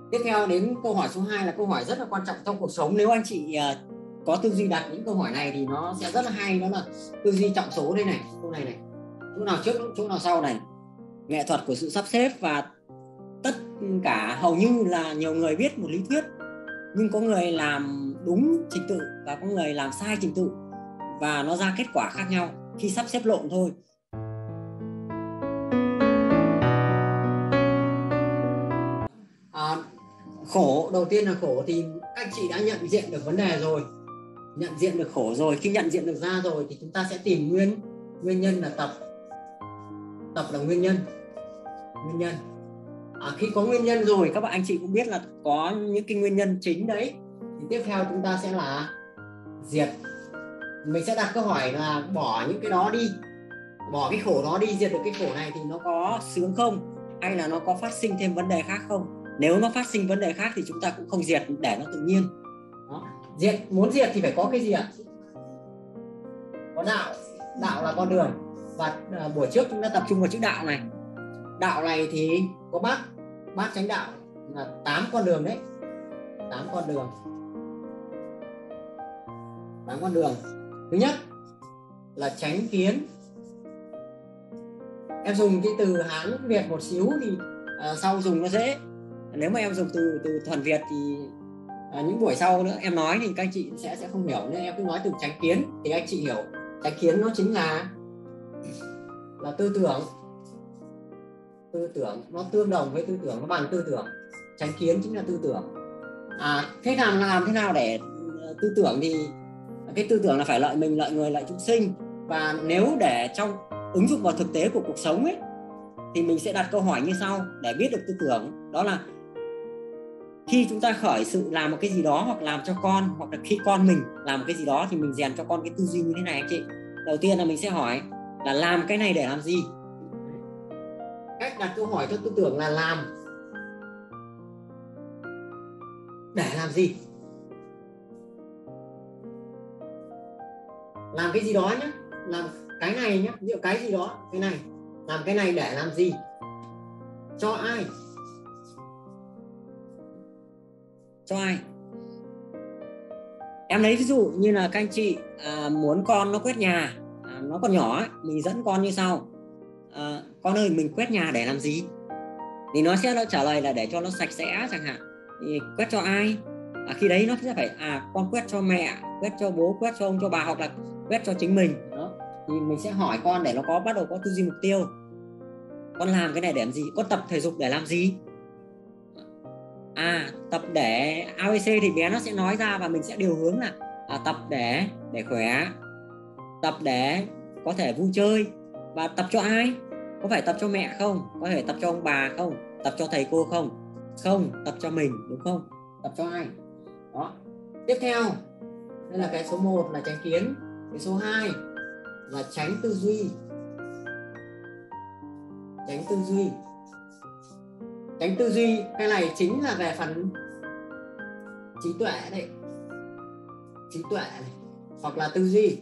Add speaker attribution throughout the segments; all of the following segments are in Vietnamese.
Speaker 1: Tiếp theo đến câu hỏi số 2 là câu hỏi rất là quan trọng trong cuộc sống. Nếu anh chị có tư duy đặt những câu hỏi này thì nó sẽ rất là hay. Đó là tư duy trọng số đây này. Câu này này, chỗ nào trước chỗ nào sau này. Nghệ thuật của sự sắp xếp. Và tất cả hầu như là nhiều người biết một lý thuyết, nhưng có người làm đúng trình tự và có người làm sai trình tự, và nó ra kết quả khác nhau khi sắp xếp lộn thôi. Khổ, đầu tiên là khổ thì các anh chị đã nhận diện được vấn đề rồi, nhận diện được khổ rồi. Khi nhận diện được ra rồi thì chúng ta sẽ tìm nguyên nhân là tập là nguyên nhân. Khi có nguyên nhân rồi, các bạn anh chị cũng biết là có những cái nguyên nhân chính đấy, thì tiếp theo chúng ta sẽ là diệt. Mình sẽ đặt câu hỏi là bỏ những cái đó đi, bỏ cái khổ đó đi, diệt được cái khổ này thì nó có sướng không, hay là nó có phát sinh thêm vấn đề khác không. Nếu nó phát sinh vấn đề khác thì chúng ta cũng không diệt, để nó tự nhiên đó. Muốn diệt thì phải có cái gì ạ? Có đạo là con đường. Và buổi trước chúng ta tập trung vào chữ đạo này. Đạo này thì có bát chánh đạo là 8 con đường đấy. 8 con đường. Thứ nhất là chánh kiến. Em dùng cái từ Hán Việt một xíu thì sau dùng nó dễ. Nếu mà em dùng từ thuần Việt thì những buổi sau nữa em nói thì các anh chị sẽ không hiểu, nên em cứ nói từ chánh kiến thì anh chị hiểu. Chánh kiến nó chính là tư tưởng, nó tương đồng với tư tưởng, nó bằng tư tưởng. Chánh kiến chính là tư tưởng. Thế làm thế nào để tư tưởng thì cái tư tưởng là phải lợi mình, lợi người, lợi chúng sinh. Và nếu để trong ứng dụng vào thực tế của cuộc sống ấy, thì mình sẽ đặt câu hỏi như sau để biết được tư tưởng. Đó là khi chúng ta khởi sự làm một cái gì đó, hoặc làm cho con, hoặc là khi con mình làm một cái gì đó, thì mình rèn cho con cái tư duy như thế này anh chị. Đầu tiên là mình sẽ hỏi là làm cái này để làm gì. Cách đặt câu hỏi cho tư tưởng là làm để làm gì. Làm cái gì đó nhé, làm cái này nhé, ví dụ cái gì đó, cái này, làm cái này để làm gì, cho ai. Em lấy ví dụ như là các anh chị muốn con nó quét nhà, nó còn nhỏ ấy, mình dẫn con như sau: con ơi, mình quét nhà để làm gì? Thì nó sẽ trả lời là để cho nó sạch sẽ chẳng hạn. Thì quét cho ai? Khi đấy nó sẽ phải con quét cho mẹ, quét cho bố, quét cho ông, cho bà, hoặc là quét cho chính mình đó. Thì mình sẽ hỏi con để nó bắt đầu có tư duy mục tiêu. Con làm cái này để làm gì? Con tập thể dục để làm gì? Tập để ABC thì bé nó sẽ nói ra, và mình sẽ điều hướng là tập để khỏe, tập để có thể vui chơi. Và tập cho ai? Có phải tập cho mẹ không? Có thể tập cho ông bà không? Tập cho thầy cô không? Không, tập cho mình, đúng không? Tập cho ai? Đó. Tiếp theo, đây là cái số 1 là chánh kiến. Cái số 2 là tránh tư duy. Tránh tư duy, cái này chính là về phần trí tuệ đấy. Trí tuệ này, hoặc là tư duy.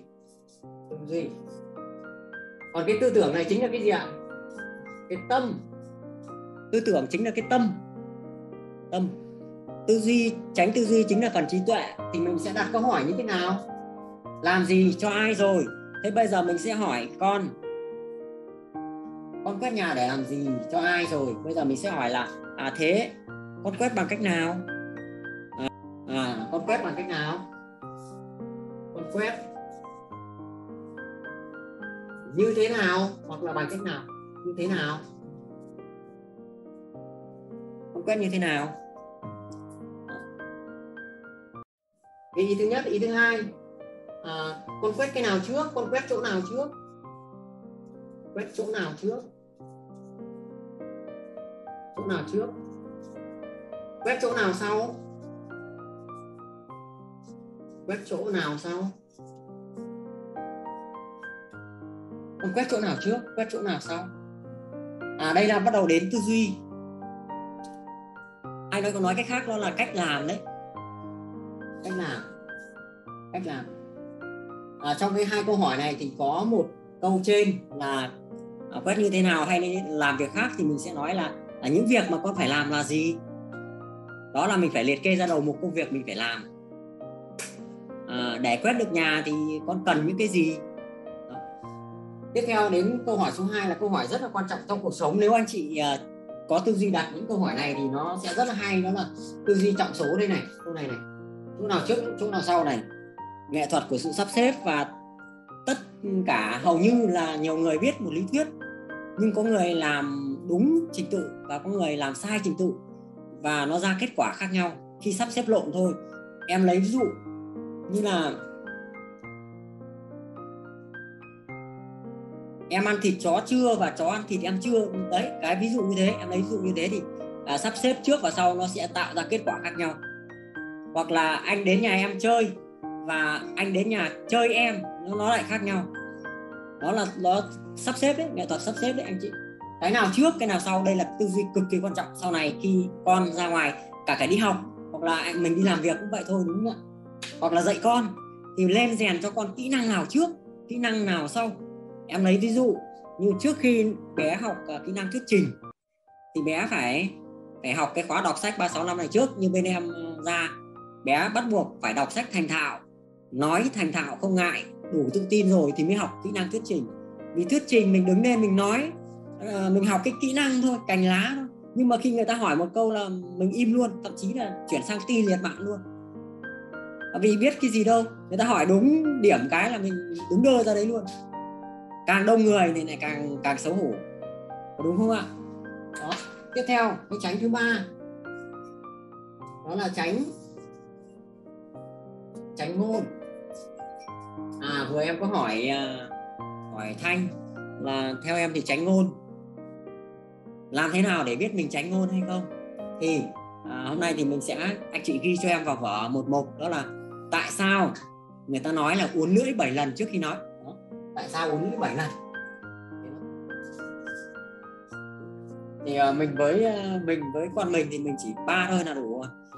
Speaker 1: Còn cái tư tưởng này chính là cái gì ạ? Cái tâm. Tư tưởng chính là cái tâm. Tư duy, tránh tư duy chính là phần trí tuệ. Thì mình sẽ đặt câu hỏi như thế nào? Làm gì cho ai rồi? Thế bây giờ mình sẽ hỏi con quét nhà để làm gì, cho ai rồi? Bây giờ mình sẽ hỏi là thế con quét bằng cách nào? Con quét bằng cách nào? Con quét như thế nào, hoặc là bằng cách nào? Như thế nào? Con quét như thế nào? Cái ý thứ nhất. Ý thứ hai, con quét cái nào trước? Con quét chỗ nào trước? Quét chỗ nào trước? Quét chỗ nào sau? Quét chỗ nào sau? Con quét chỗ nào trước? Quét chỗ nào sau? Đây là bắt đầu đến tư duy. Ai nói cách khác, đó là cách làm đấy. Cách làm. Trong cái 2 câu hỏi này thì có một câu trên là quét như thế nào hay làm việc khác, thì mình sẽ nói là những việc mà con phải làm là gì. Đó là mình phải liệt kê ra đầu mục công việc mình phải làm. Để quét được nhà thì con cần những cái gì? Đó. Tiếp theo đến câu hỏi số 2 là câu hỏi rất là quan trọng trong cuộc sống. Nếu anh chị có tư duy đặt những câu hỏi này thì nó sẽ rất là hay. Đó là tư duy trọng số đây này. Câu này này, chỗ nào trước chỗ nào sau này. Nghệ thuật của sự sắp xếp. Và tất cả hầu như là nhiều người biết một lý thuyết, nhưng có người làm đúng trình tự và có người làm sai trình tự, và nó ra kết quả khác nhau khi sắp xếp lộn thôi. Em lấy ví dụ như là em ăn thịt chó trưa và chó ăn thịt em trưa. Đấy, cái ví dụ như thế, em lấy ví dụ như thế thì sắp xếp trước và sau nó sẽ tạo ra kết quả khác nhau. Hoặc là anh đến nhà em chơi và anh đến nhà chơi em, nó lại khác nhau. Đó là nó sắp xếp đấy, nghệ thuật sắp xếp đấy anh chị. Cái nào trước cái nào sau, đây là tư duy cực kỳ quan trọng. Sau này khi con ra ngoài, cả đi học hoặc là mình đi làm việc cũng vậy thôi, đúng không ạ? Hoặc là dạy con thì lên rèn cho con kỹ năng nào trước, kỹ năng nào sau. Em lấy ví dụ như trước khi bé học kỹ năng thuyết trình thì bé phải học cái khóa đọc sách 36 năm này trước. Như bên em ra, bé bắt buộc phải đọc sách thành thạo, nói thành thạo không ngại, đủ tự tin rồi thì mới học kỹ năng thuyết trình. Vì thuyết trình mình đứng lên mình nói, mình học cái kỹ năng thôi, cành lá thôi. Nhưng mà khi người ta hỏi một câu là mình im luôn, thậm chí là chuyển sang ti liệt mạng luôn. Vì biết cái gì đâu, người ta hỏi đúng điểm cái là mình đứng đơ ra đấy luôn. Càng đông người thì lại càng xấu hổ, đúng không ạ? Đó. Tiếp theo cái tránh thứ 3 đó là tránh ngôn. Vừa em có hỏi Thanh là theo em thì tránh ngôn làm thế nào để biết mình tránh ngôn hay không, thì hôm nay thì mình sẽ, anh chị ghi cho em vào vở một mục, đó là tại sao người ta nói là uốn lưỡi 7 lần trước khi nói. Đó. Tại sao uốn lưỡi 7 lần? Thì mình với con mình thì mình chỉ 3 thôi là đủ rồi.